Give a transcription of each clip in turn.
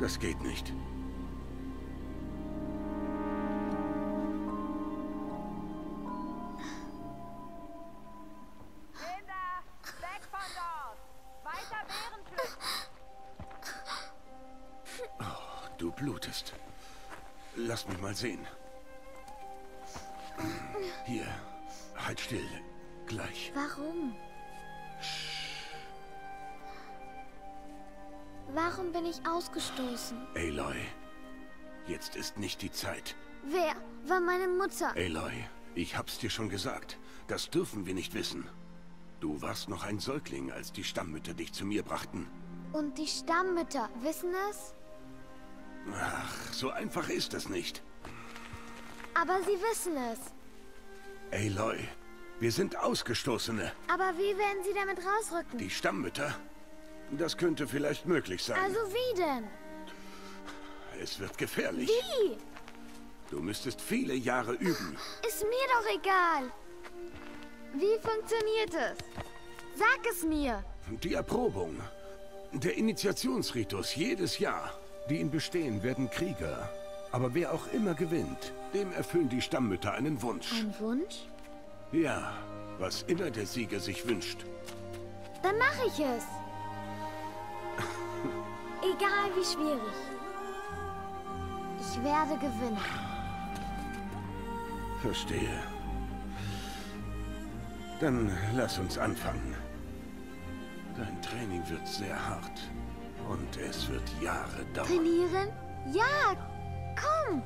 Das geht nicht. Kinder, weg von dort! Weiter Bärenpflücken! Oh, du blutest. Lass mich mal sehen. Hier, halt still. Gleich. Warum? Warum bin ich ausgestoßen? Aloy, jetzt ist nicht die Zeit. Wer war meine Mutter? Aloy, ich hab's dir schon gesagt. Das dürfen wir nicht wissen. Du warst noch ein Säugling, als die Stammmütter dich zu mir brachten. Und die Stammmütter wissen es? Ach, so einfach ist es nicht. Aber sie wissen es. Aloy, wir sind Ausgestoßene. Aber wie werden sie damit rausrücken? Die Stammmütter? Das könnte vielleicht möglich sein. Also wie denn? Es wird gefährlich. Wie? Du müsstest viele Jahre üben. Ist mir doch egal. Wie funktioniert es? Sag es mir. Die Erprobung. Der Initiationsritus jedes Jahr. Die ihn bestehen, werden Krieger. Aber wer auch immer gewinnt, dem erfüllen die Stammmütter einen Wunsch. Ein Wunsch? Ja, was immer der Sieger sich wünscht. Dann mache ich es. Egal wie schwierig. Ich werde gewinnen. Verstehe. Dann lass uns anfangen. Dein Training wird sehr hart. Und es wird Jahre dauern. Trainieren? Ja, komm.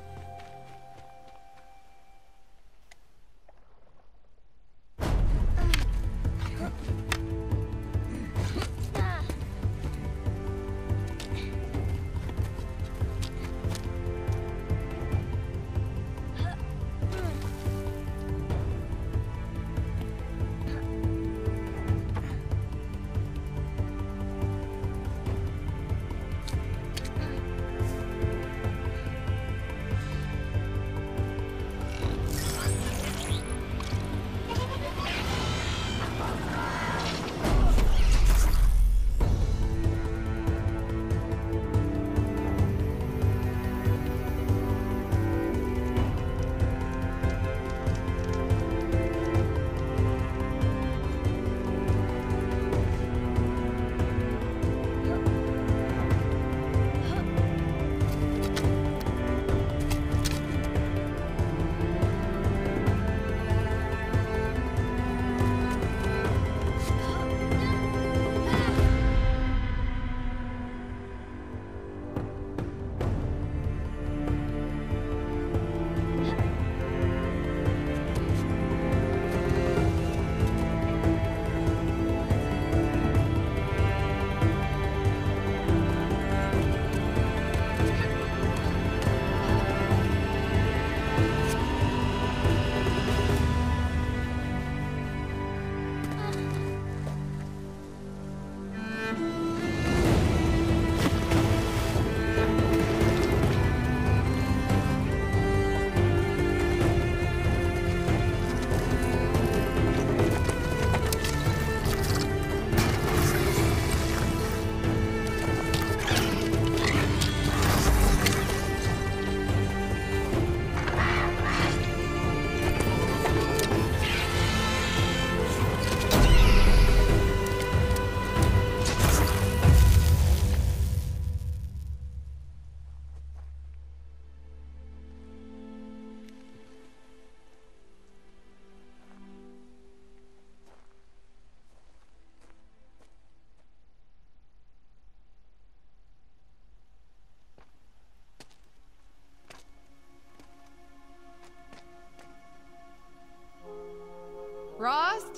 Rost?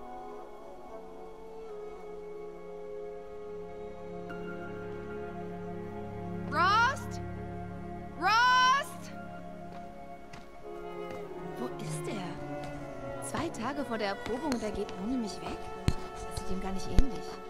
Rost? Rost? Wo ist er? 2 Tage vor der Erprobung und er geht ohne mich weg? Das sieht ihm gar nicht ähnlich.